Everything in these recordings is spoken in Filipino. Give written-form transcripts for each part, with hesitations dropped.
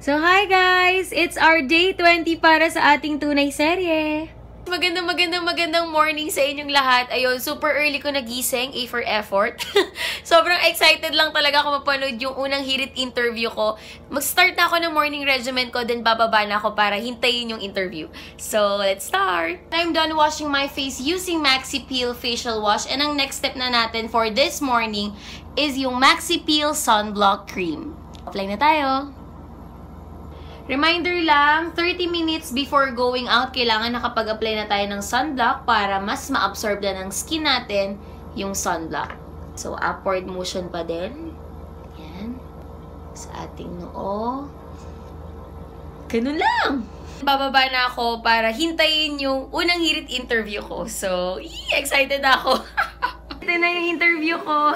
So, hi guys! It's our day 20 para sa ating tunay serye. Magandang morning sa inyong lahat. Ayun, super early ko nagising, A for effort. Sobrang excited lang talaga ako mapanood yung unang hirit interview ko. Mag-start na ako ng morning regimen ko, then bababa na ako para hintayin yung interview. So, let's start! I'm done washing my face using Maxi Peel Facial Wash. And ang next step na natin for this morning is yung Maxi Peel Sunblock Cream. Apply na tayo! Reminder lang, 30 minutes before going out, kailangan nakapag-apply na tayo ng sunblock para mas ma-absorb na ng skin natin yung sunblock. So, upward motion pa din. Yan. Sa ating noo. Ganun lang! Bababa na ako para hintayin yung unang hirit interview ko. So, excited na ako. Ito na yung interview ko.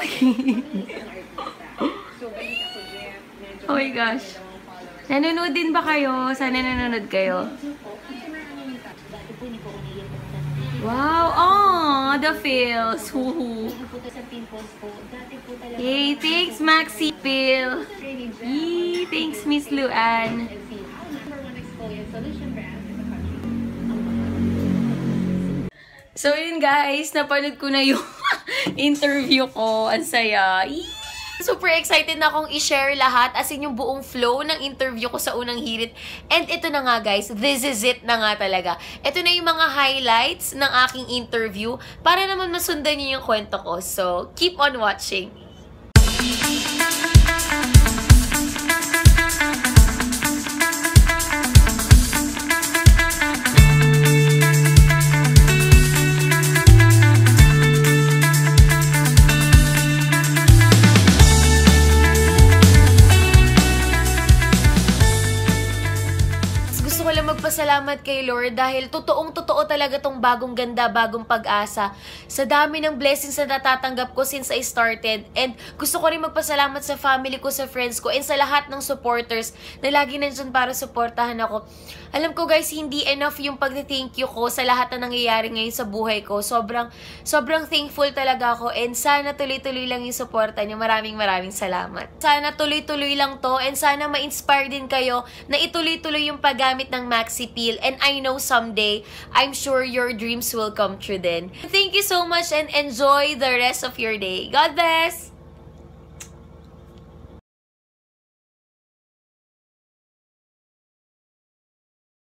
Oh my gosh. Nanonood din ba kayo? Sana nanonood kayo. Wow! Oh, the feels. Woohoo! Hey, thanks Maxi Peel. Yee, thanks Miss Luan. So yun guys, napanood ko na yung interview ko. Ang saya. Yee! Super excited na akong i-share lahat, as in yung buong flow ng interview ko sa unang hirit. And ito na nga guys, this is it na nga talaga. Ito na yung mga highlights ng aking interview para naman masundan niyo yung kwento ko. So, keep on watching. Magpasalamat kay Lord dahil totoong-totoo talaga tong bagong ganda, bagong pag-asa. Sa dami ng blessings na natatanggap ko since I started. And gusto ko rin magpasalamat sa family ko, sa friends ko, and sa lahat ng supporters na lagi nandyan para supportahan ako. Alam ko guys, hindi enough yung pag-thank you ko sa lahat na nangyayari ngayon sa buhay ko. Sobrang thankful talaga ako, and sana tuloy-tuloy lang yung suporta niyo. Maraming salamat. Sana tuloy-tuloy lang to, and sana ma-inspire din kayo na ituloy-tuloy yung paggamit ng Maxi Peel, and I know someday, I'm sure your dreams will come true din. Thank you so much and enjoy the rest of your day. God bless!